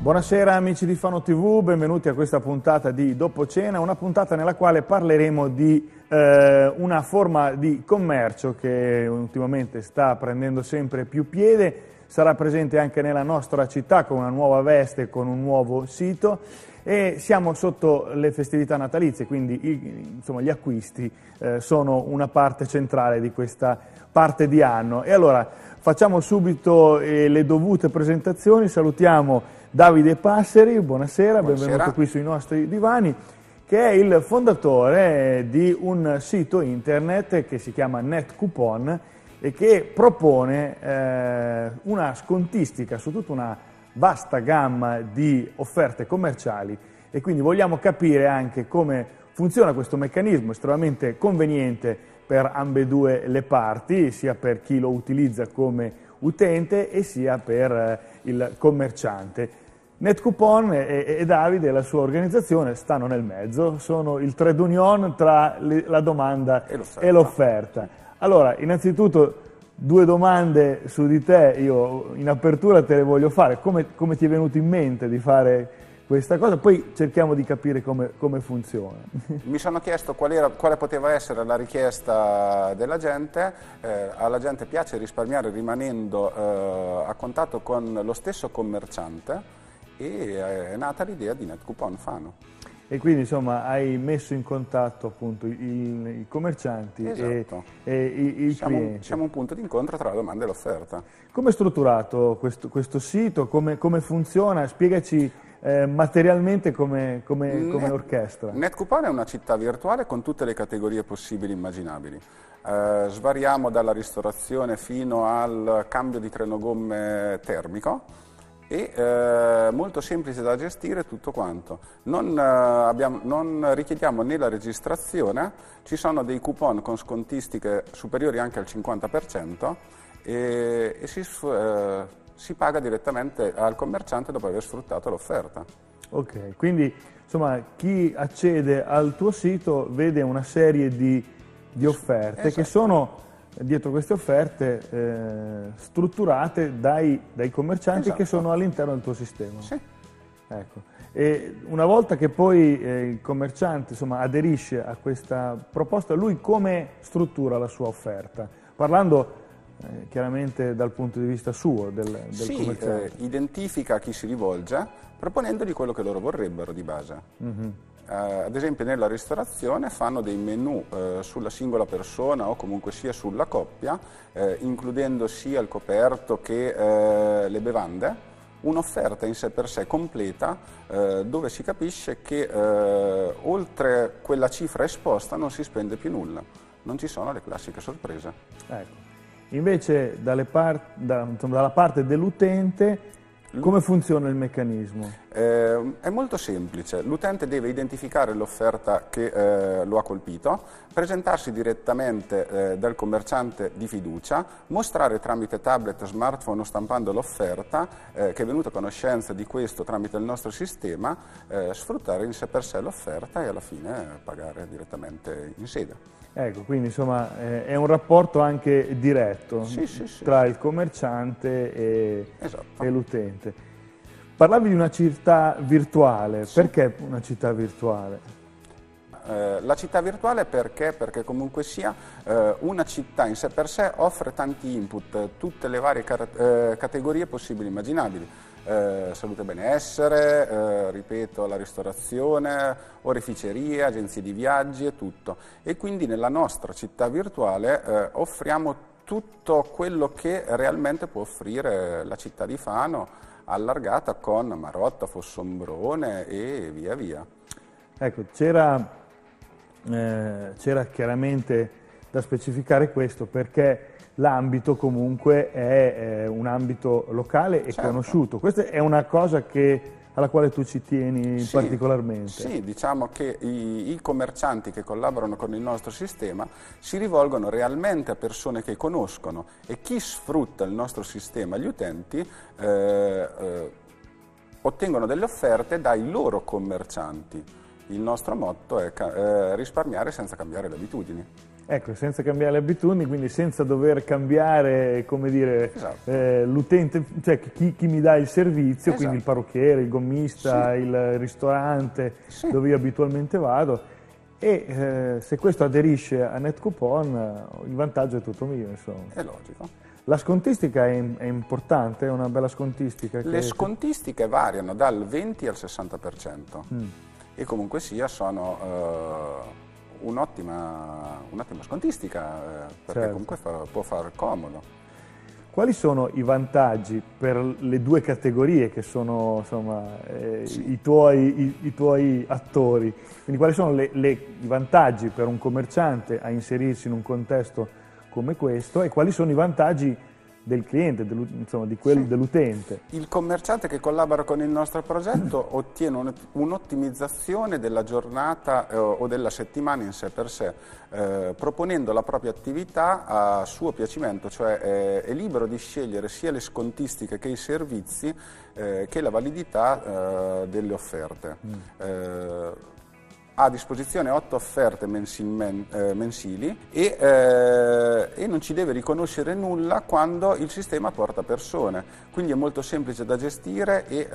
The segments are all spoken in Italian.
Buonasera amici di Fano TV, benvenuti a questa puntata di Dopo Cena, una puntata nella quale parleremo di una forma di commercio che ultimamente sta prendendo sempre più piede, sarà presente anche nella nostra città con una nuova veste, con un nuovo sito e siamo sotto le festività natalizie, quindi insomma, gli acquisti sono una parte centrale di questa parte di anno. E allora facciamo subito le dovute presentazioni, salutiamo Davide Passeri, buonasera, benvenuto qui sui nostri divani, che è il fondatore di un sito internet che si chiama NetCoupon e che propone una scontistica su tutta una vasta gamma di offerte commerciali e quindi vogliamo capire anche come funziona questo meccanismo estremamente conveniente per ambedue le parti, sia per chi lo utilizza come utente e sia per il commerciante. NetCoupon e Davide e la sua organizzazione stanno nel mezzo, sono il trade union tra la domanda e l'offerta. Allora, innanzitutto due domande su di te, io in apertura te le voglio fare, come ti è venuto in mente di fare questa cosa, poi cerchiamo di capire come funziona. Mi sono chiesto quale poteva essere la richiesta della gente, alla gente piace risparmiare rimanendo a contatto con lo stesso commerciante e è nata l'idea di NetCoupon Fano. E quindi insomma hai messo in contatto appunto i commercianti esatto. e i clienti. Siamo un punto di incontro tra la domanda e l'offerta. Come è strutturato questo sito? Come funziona? Spiegaci materialmente come orchestra. NetCoupon è una città virtuale con tutte le categorie possibili e immaginabili. Svariamo dalla ristorazione fino al cambio di trenogomme termico. E molto semplice da gestire tutto quanto. Non richiediamo né la registrazione, ci sono dei coupon con scontistiche superiori anche al 50% e si paga direttamente al commerciante dopo aver sfruttato l'offerta. Ok, quindi insomma chi accede al tuo sito vede una serie di offerte che sono dietro queste offerte strutturate dai commercianti che sono all'interno del tuo sistema. Sì. Ecco. E una volta che poi il commerciante insomma, aderisce a questa proposta, lui come struttura la sua offerta? Parlando chiaramente dal punto di vista suo, del commerciante. Identifica a chi si rivolge proponendogli quello che loro vorrebbero di base. Mm-hmm. Ad esempio nella ristorazione fanno dei menù sulla singola persona o comunque sia sulla coppia, includendo sia il coperto che le bevande, un'offerta in sé per sé completa dove si capisce che oltre quella cifra esposta non si spende più nulla, non ci sono le classiche sorprese. Ecco. Invece dalla parte dell'utente come funziona il meccanismo? È molto semplice, l'utente deve identificare l'offerta che lo ha colpito, presentarsi direttamente dal commerciante di fiducia, mostrare tramite tablet, smartphone o stampando l'offerta, che è venuto a conoscenza di questo tramite il nostro sistema, sfruttare in sé per sé l'offerta e alla fine pagare direttamente in sede. Ecco, quindi insomma è un rapporto anche diretto tra il commerciante e l'utente. Parlavi di una città virtuale, perché una città virtuale? La città virtuale perché comunque sia una città in sé per sé offre tanti input, tutte le varie categorie possibili e immaginabili. Salute e benessere, ripeto, la ristorazione, oreficerie, agenzie di viaggi e tutto. E quindi nella nostra città virtuale offriamo tutto quello che realmente può offrire la città di Fano, allargata con Marotta, Fossombrone e via via. Ecco, c'era chiaramente da specificare questo perché l'ambito comunque è un ambito locale e conosciuto. Questa è una cosa alla quale tu ci tieni particolarmente. Sì, diciamo che i commercianti che collaborano con il nostro sistema si rivolgono realmente a persone che conoscono e chi sfrutta il nostro sistema, gli utenti, ottengono delle offerte dai loro commercianti. Il nostro motto è risparmiare senza cambiare le abitudini. Ecco, senza cambiare le abitudini, quindi senza dover cambiare, come dire, Esatto. l'utente, cioè chi mi dà il servizio, quindi il Esatto. parrucchiere, il gommista, Sì. il ristorante Sì. dove io abitualmente vado. E se questo aderisce a NetCoupon, il vantaggio è tutto mio, insomma. È logico. La scontistica è importante, è una bella scontistica. Le scontistiche variano dal 20 al 60%. E comunque sia sono un'ottima scontistica, perché Certo. comunque può far comodo. Quali sono i vantaggi per le due categorie che sono, insomma, Sì. i tuoi attori? Quindi quali sono i vantaggi per un commerciante a inserirsi in un contesto come questo e quali sono i vantaggi del cliente, insomma, dell'utente? Il commerciante che collabora con il nostro progetto ottiene un'ottimizzazione della giornata o della settimana in sé per sé, proponendo la propria attività a suo piacimento, cioè è libero di scegliere sia le scontistiche che i servizi che la validità delle offerte. Ha a disposizione 8 offerte mensili e non ci deve riconoscere nulla quando il sistema porta persone, quindi è molto semplice da gestire e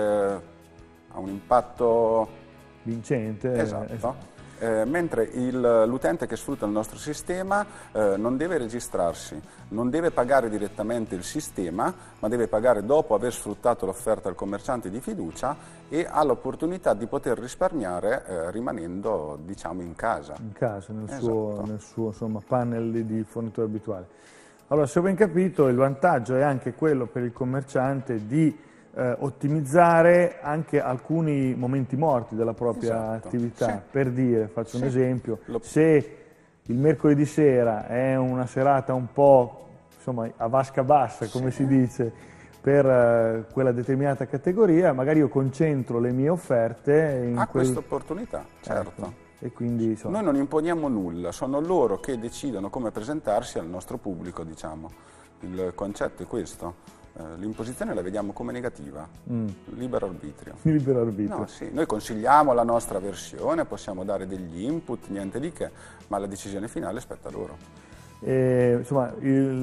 ha un impatto Vincente. esatto. Mentre l'utente che sfrutta il nostro sistema non deve registrarsi, non deve pagare direttamente il sistema, ma deve pagare dopo aver sfruttato l'offerta al commerciante di fiducia e ha l'opportunità di poter risparmiare rimanendo, diciamo, in casa. In casa, nel Esatto. suo insomma, panel di fornitore abituale. Allora, se ho ben capito, il vantaggio è anche quello per il commerciante di ottimizzare anche alcuni momenti morti della propria Esatto, attività. sì. Per dire, faccio un Sì. esempio, se il mercoledì sera è una serata un po', insomma, a vasca bassa, come si dice, per quella determinata categoria, magari io concentro le mie offerte in questa opportunità, certo. Ecco. E quindi, insomma, Noi non imponiamo nulla, sono loro che decidono come presentarsi al nostro pubblico, diciamo. Il concetto è questo. L'imposizione la vediamo come negativa, libero arbitrio. libero arbitrio. No, sì, noi consigliamo la nostra versione, possiamo dare degli input, niente di che, ma la decisione finale spetta a loro. Insomma,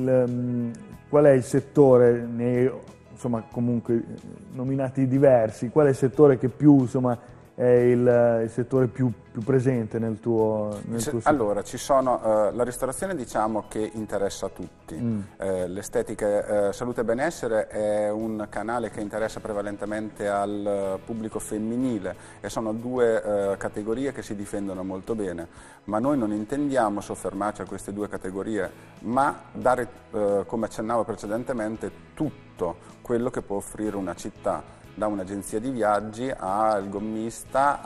qual è il settore, insomma, comunque nominati diversi, qual è il settore che più, insomma, è il settore più presente nel tuo sito? Allora, la ristorazione, diciamo, che interessa a tutti. L'estetica, salute e benessere è un canale che interessa prevalentemente al pubblico femminile e sono due categorie che si difendono molto bene, ma noi non intendiamo soffermarci a queste due categorie, ma dare, come accennavo precedentemente, tutto quello che può offrire una città, da un'agenzia di viaggi al gommista,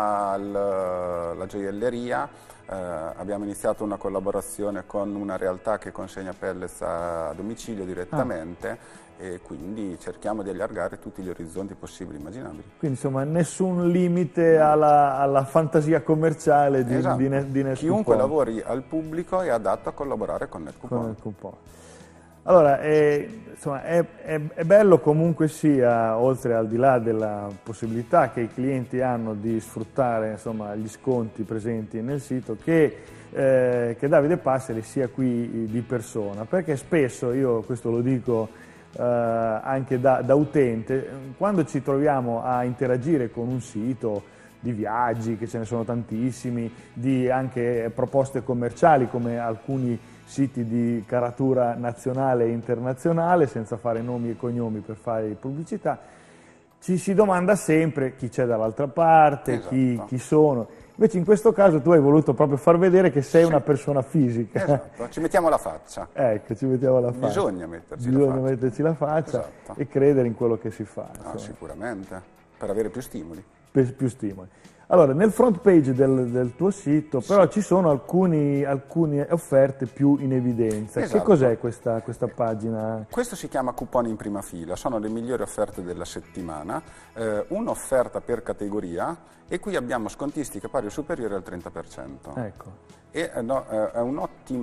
alla gioielleria. Abbiamo iniziato una collaborazione con una realtà che consegna pellets a domicilio direttamente e quindi cerchiamo di allargare tutti gli orizzonti possibili e immaginabili. Quindi, insomma, nessun limite alla fantasia commerciale di Esatto. NetCoupon. Chiunque lavori al pubblico è adatto a collaborare con NetCoupon. Allora, insomma, è bello comunque sia, oltre al di là della possibilità che i clienti hanno di sfruttare, insomma, gli sconti presenti nel sito, che Davide Passeri sia qui di persona, perché spesso, io questo lo dico anche da utente, quando ci troviamo a interagire con un sito di viaggi, che ce ne sono tantissimi, di anche proposte commerciali come alcuni siti di caratura nazionale e internazionale, senza fare nomi e cognomi per fare pubblicità, ci si domanda sempre chi c'è dall'altra parte, esatto. chi sono. Invece in questo caso tu hai voluto proprio far vedere che sei una persona fisica. Esatto, ci mettiamo la faccia. Ecco, ci mettiamo la faccia. Bisogna metterci la faccia. E credere in quello che si fa. Sicuramente, per avere più stimoli. Più stimoli. Allora, nel front page del tuo sito però ci sono alcune offerte più in evidenza. Esatto. Che cos'è questa pagina? Questo si chiama coupon in prima fila, sono le migliori offerte della settimana, un'offerta per categoria e qui abbiamo scontistiche pari o superiori al 30%. Ecco. E è un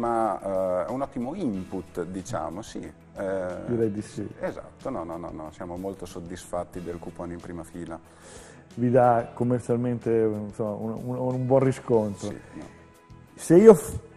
ottimo input, diciamo, sì. Direi di sì. Esatto, no, siamo molto soddisfatti del coupon in prima fila. Vi dà commercialmente, insomma, un buon riscontro. Sì, no. Se io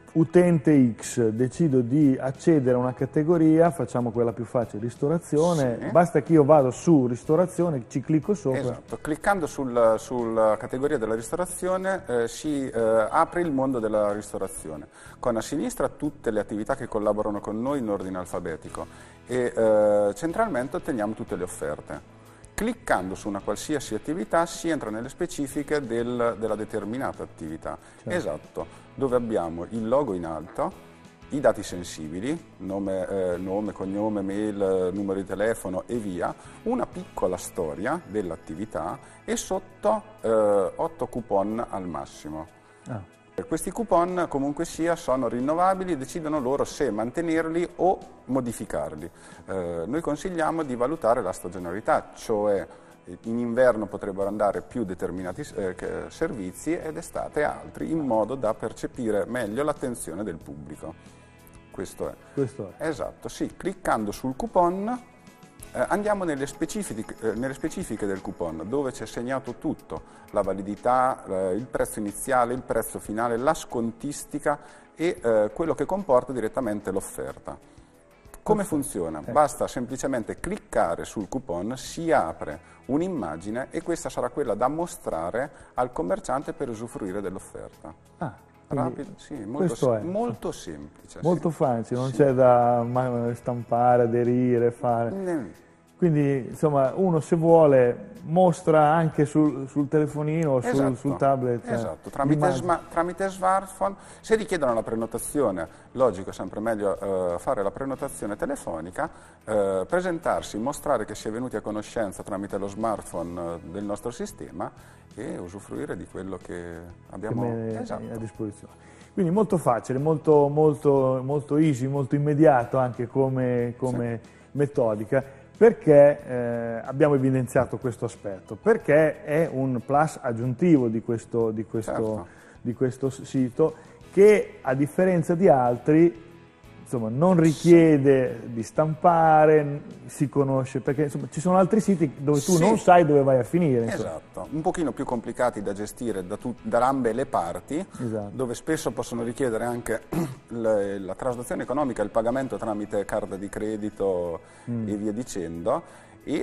utente X, decido di accedere a una categoria, facciamo quella più facile, ristorazione, Sì. basta che io vado su ristorazione, ci clicco sopra. Esatto, cliccando sulla categoria della ristorazione si apre il mondo della ristorazione, con a sinistra tutte le attività che collaborano con noi in ordine alfabetico e centralmente otteniamo tutte le offerte. Cliccando su una qualsiasi attività si entra nelle specifiche della determinata attività. Certo. Esatto, dove abbiamo il logo in alto, i dati sensibili, nome, cognome, mail, numero di telefono e via, una piccola storia dell'attività e sotto 8 coupon al massimo. Ah. Questi coupon comunque sia sono rinnovabili, decidono loro se mantenerli o modificarli. Noi consigliamo di valutare la stagionalità, cioè in inverno potrebbero andare più determinati servizi ed estate altri, in modo da percepire meglio l'attenzione del pubblico. Questo è. Questo è. Esatto, sì, cliccando sul coupon andiamo nelle specifiche del coupon, dove c'è segnato tutto, la validità, il prezzo iniziale, il prezzo finale, la scontistica e quello che comporta direttamente l'offerta. Come funziona? Basta semplicemente cliccare sul coupon, si apre un'immagine e questa sarà quella da mostrare al commerciante per usufruire dell'offerta. Rapido, sì, molto semplice. Molto sì. facile, non c'è da stampare, aderire, fare. Quindi, insomma, uno se vuole mostra anche sul telefonino o sul tablet. Esatto, tramite smartphone. Se richiedono la prenotazione, logico, è sempre meglio fare la prenotazione telefonica, presentarsi, mostrare che si è venuti a conoscenza tramite lo smartphone del nostro sistema e usufruire di quello che abbiamo a disposizione. Quindi molto facile, molto easy, molto immediato anche come metodica, perché abbiamo evidenziato questo aspetto, perché è un plus aggiuntivo di questo sito che, a differenza di altri, insomma, non richiede di stampare, si conosce, perché insomma, ci sono altri siti dove tu non sai dove vai a finire. Esatto, un pochino più complicati da gestire da ambe le parti, esatto, dove spesso possono richiedere anche la traslazione economica, il pagamento tramite carta di credito e via dicendo, e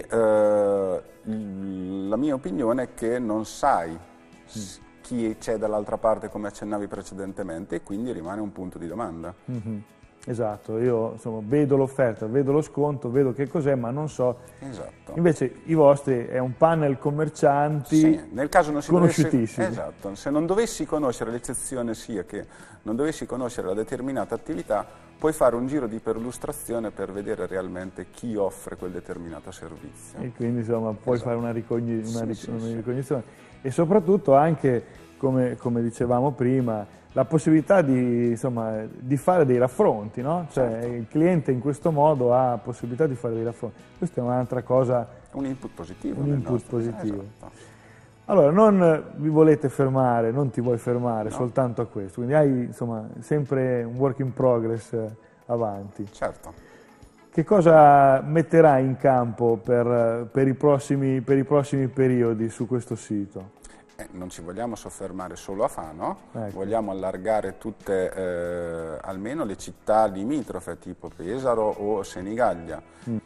la mia opinione è che non sai chi c'è dall'altra parte, come accennavi precedentemente, e quindi rimane un punto di domanda. Esatto, io insomma vedo l'offerta, vedo lo sconto, vedo che cos'è, ma non so. Esatto. Invece i vostri è un panel commercianti nel caso non si conosciutissimi. Esatto, se non dovessi conoscere, l'eccezione sia che non dovessi conoscere la determinata attività, puoi fare un giro di perlustrazione per vedere realmente chi offre quel determinato servizio. E quindi insomma puoi fare una ricognizione. E soprattutto anche, come dicevamo prima, la possibilità di fare dei raffronti, no? Cioè il cliente in questo modo ha possibilità di fare dei raffronti. Questa è un'altra cosa. Un input positivo. Esatto. Allora, non vi volete fermare, non ti vuoi fermare soltanto a questo, quindi hai insomma sempre un work in progress avanti. Certo. Che cosa metterai in campo per i prossimi periodi su questo sito? Non ci vogliamo soffermare solo a Fano, vogliamo allargare tutte, almeno le città limitrofe, tipo Pesaro o Senigallia,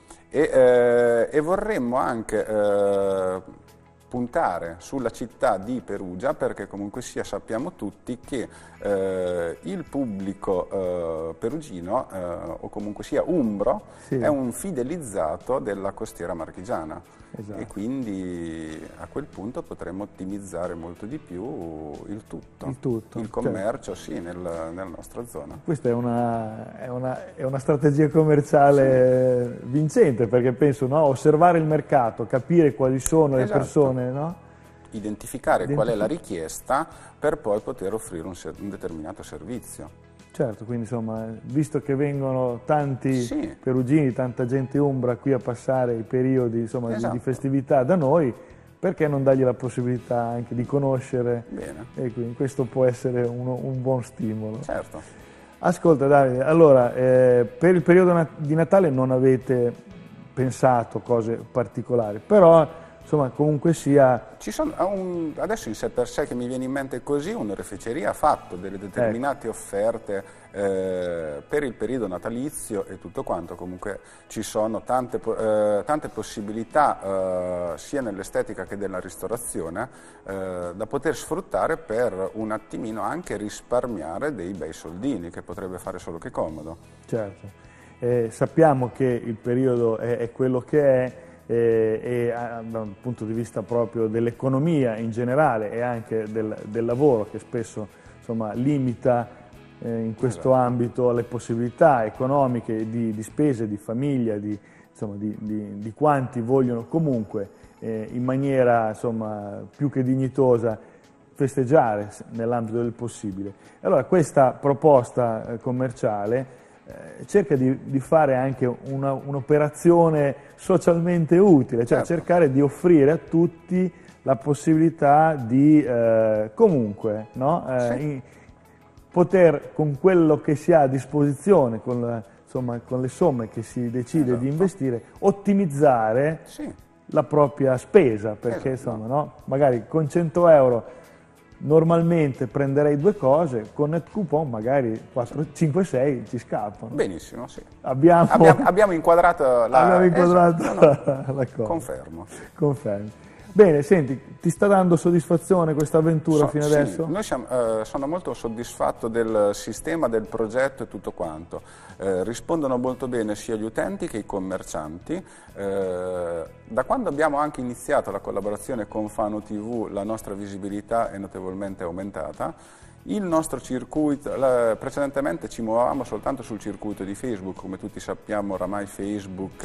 e vorremmo anche puntare sulla città di Perugia, perché comunque sia sappiamo tutti che il pubblico perugino, o comunque sia umbro, è un fidelizzato della costiera marchigiana. Esatto. E quindi a quel punto potremmo ottimizzare molto di più il commercio, nella nostra zona. Questa è una strategia commerciale vincente, perché penso, osservare il mercato, capire quali sono le persone, no? Identificare qual è la richiesta per poi poter offrire un determinato servizio. Certo, quindi insomma, visto che vengono tanti perugini, tanta gente umbra qui a passare i periodi di festività da noi, perché non dargli la possibilità anche di conoscere? Bene. E quindi questo può essere un buon stimolo. Certo. Ascolta Davide, allora, per il periodo di Natale non avete pensato cose particolari, però insomma comunque sia... Ci sono, adesso in sé per sé che mi viene in mente così, un'oreficeria ha fatto delle determinate offerte per il periodo natalizio e tutto quanto, comunque ci sono tante possibilità sia nell'estetica che nella ristorazione da poter sfruttare per un attimino anche risparmiare dei bei soldini, che potrebbe fare solo che comodo. Certo. Sappiamo che il periodo è quello che è e dal punto di vista proprio dell'economia in generale e anche del lavoro, che spesso insomma, limita in questo ambito le possibilità economiche di spese, di famiglia, di quanti vogliono comunque in maniera insomma, più che dignitosa festeggiare nell'ambito del possibile. Allora questa proposta commerciale cerca di fare anche un'operazione socialmente utile, cioè cercare di offrire a tutti la possibilità di comunque poter, con quello che si ha a disposizione, con le somme che si decide di investire, ottimizzare la propria spesa, perché insomma, magari con 100 euro normalmente prenderei 2 cose, con NetCoupon magari 4, 5, 6 ci scappano. Benissimo, sì. Abbiamo inquadrato la cosa. Confermo. Confermo. Bene, senti, ti sta dando soddisfazione questa avventura fino adesso? Noi sono molto soddisfatto del sistema, del progetto e tutto quanto. Rispondono molto bene sia gli utenti che i commercianti. Da quando abbiamo anche iniziato la collaborazione con Fano TV, la nostra visibilità è notevolmente aumentata. Il nostro circuito, precedentemente ci muovevamo soltanto sul circuito di Facebook, come tutti sappiamo oramai Facebook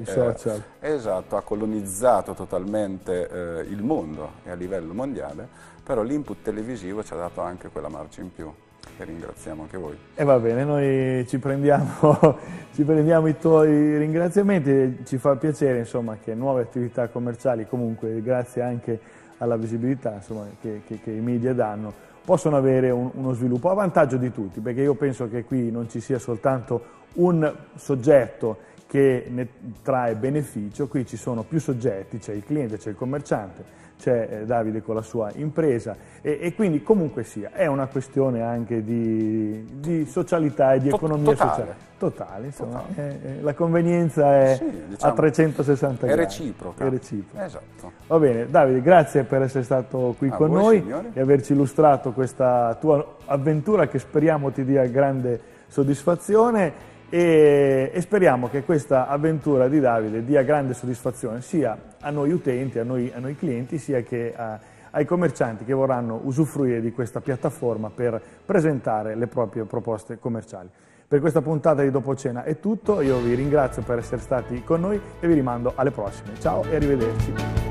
ha colonizzato totalmente il mondo e a livello mondiale, però l'input televisivo ci ha dato anche quella marcia in più, e ringraziamo anche voi. E va bene, noi ci prendiamo i tuoi ringraziamenti e ci fa piacere insomma, che nuove attività commerciali, comunque grazie anche alla visibilità insomma, che i media danno, possono avere uno sviluppo a vantaggio di tutti, perché io penso che qui non ci sia soltanto un soggetto che ne trae beneficio, qui ci sono più soggetti, c'è il cliente, c'è il commerciante, c'è Davide con la sua impresa e quindi comunque sia, è una questione anche di socialità e di economia sociale. Totale, insomma, la convenienza è a 360 gradi. È reciproca. Esatto. Va bene, Davide, grazie per essere stato qui con noi, signori, e averci illustrato questa tua avventura che speriamo ti dia grande soddisfazione e speriamo che questa avventura di Davide dia grande soddisfazione sia a noi utenti, a noi clienti, sia che ai commercianti che vorranno usufruire di questa piattaforma per presentare le proprie proposte commerciali. Per questa puntata di Dopo Cena è tutto, io vi ringrazio per essere stati con noi e vi rimando alle prossime. Ciao e arrivederci.